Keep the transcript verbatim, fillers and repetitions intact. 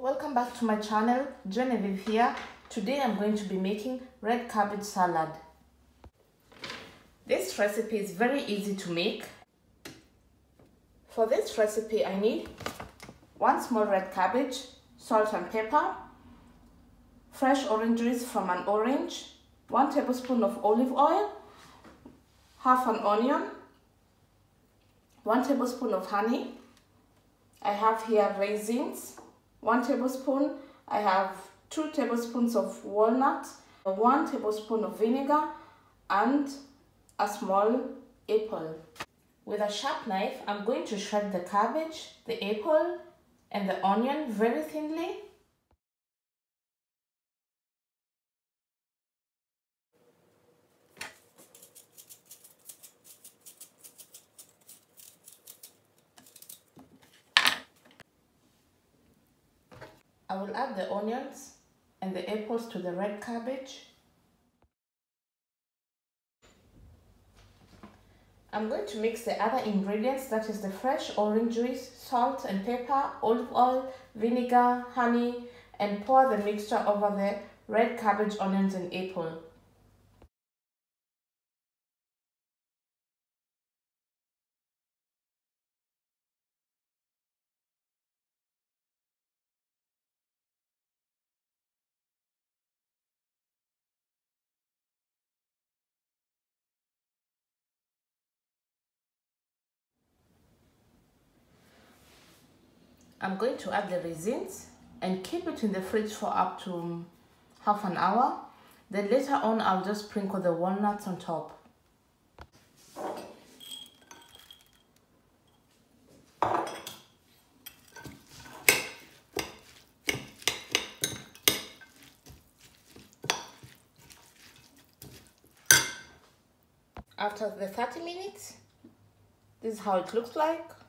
welcome back to my channel. Genevieve here. Today I'm going to be making red cabbage salad. This recipe is very easy to make. For this recipe I need one small red cabbage, salt and pepper, fresh orange juice from an orange, one tablespoon of olive oil, half an onion, one tablespoon of honey. I have here raisins, one tablespoon. I have two tablespoons of walnut, one tablespoon of vinegar, and a small apple. With a sharp knife, I'm going to shred the cabbage, the apple, and the onion very thinly. I will add the onions and the apples to the red cabbage. I'm going to mix the other ingredients, that is the fresh orange juice, salt and pepper, olive oil, vinegar, honey, and pour the mixture over the red cabbage, onions and apple. I'm going to add the raisins and keep it in the fridge for up to half an hour. Then later on I'll just sprinkle the walnuts on top. After the thirty minutes, this is how it looks like.